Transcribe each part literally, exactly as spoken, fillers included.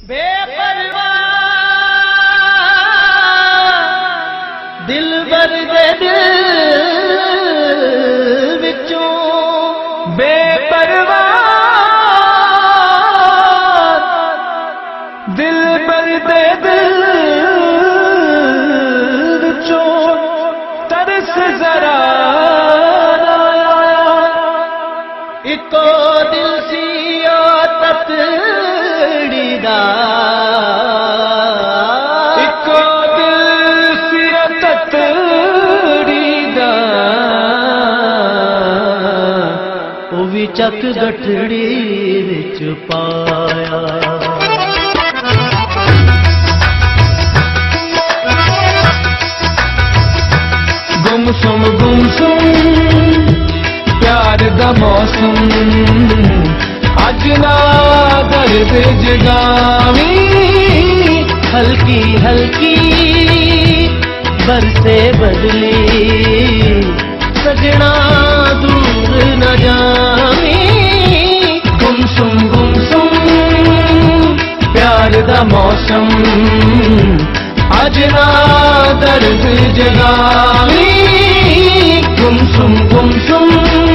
दिल बर दे दिल विचों बेपरवाह, दिल बर दे दिल विचों तरस जरा इको दिल सी ततड़ी दा, इको दिल सी ततड़ी दा, ओ भी चक गठड़ी विच पाया। गुमसुम गुमसुम प्यार दा मौसम अज ना दर्द जगावी, हल्की हल्की बरसे बदली सजना दूर न जावी। गुमसुम गुमसुम प्यार दा मौसम अज ना दर्द जगावी, गुमसुम गुमसुम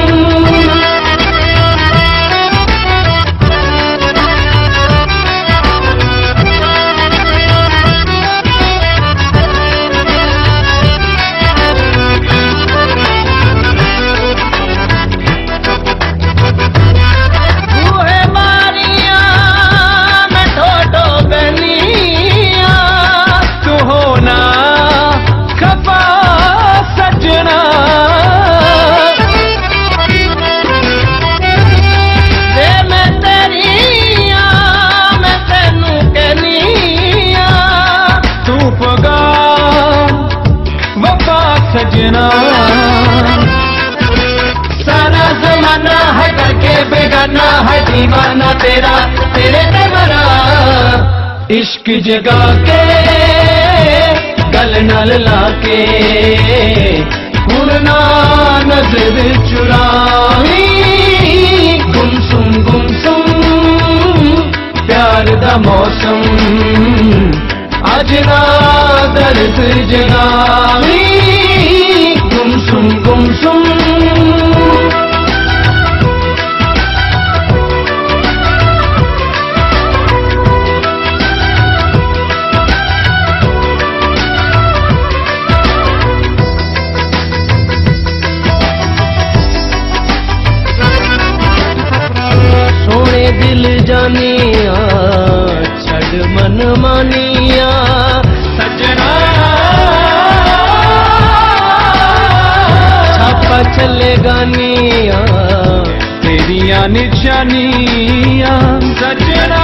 सजना। सारा जमाना है करके बेगाना है दीवाना तेरा, तेरे ते मरा इश्क जगा के गल नाल लाके हुण ना नजर चुरावी। गुमसुम गुमसुम प्यार दा मौसम अज ना दर्द जगावी। गुमसुम गुमसुम सोने दिल जानिया छड़ मन मानिया सजना। छापा चले गानिया तेरिया निशानिया सजना।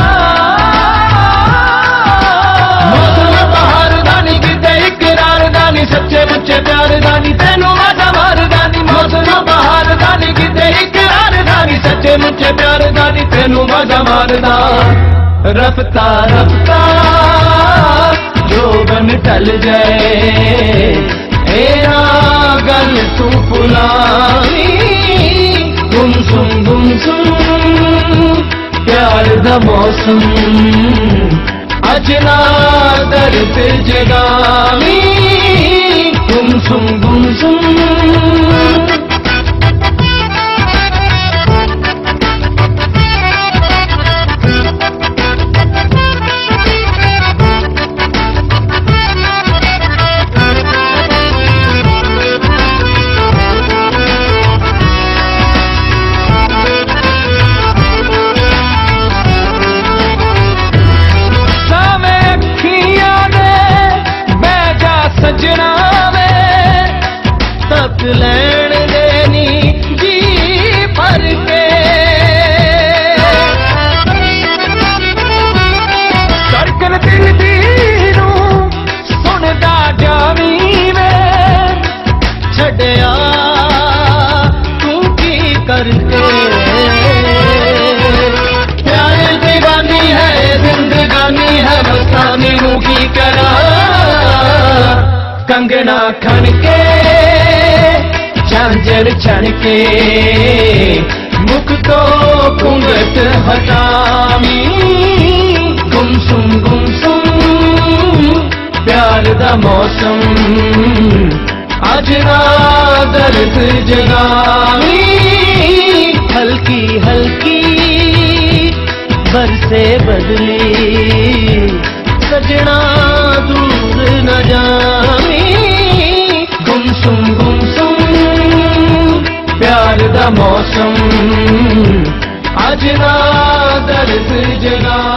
मौसम बहार दानी किते इकरार दानी सच्चे मुच्चे प्यार दानी तेनू वादा मार दानी। मौसम बहार दानी किते इकरार दानी सच्चे मुच्चे प्यार दानी तेनू वादा मार दा। रफ्ता रफ्ता जोगन टल जाए एरा गल तू पुलावी। गुमसुम गुमसुम प्यार दा मौसम अज ना दर्द जगावी। गुमसुम गुमसुम सजना में तक लैन देनी जी भर के धड़कन दिल दी नू सुनदा जावी में छड़िया तू की करके। प्यार दीवानी है जिंदगानी है मस्तानी नू की करा। कंगना खन के झांझर छन के मुख तो घूंघट हटावी। दा मौसम अज ना दर्द जगावी हल्की हल्की बरसे बदली सजना दूर न जावी गुमसुम गुमसुम प्यार दा मौसम अज ना दर्द जगा